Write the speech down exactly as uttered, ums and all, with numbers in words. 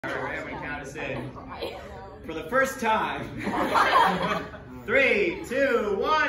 Alright, I'm gonna count us in. For the first time. Three, two, one.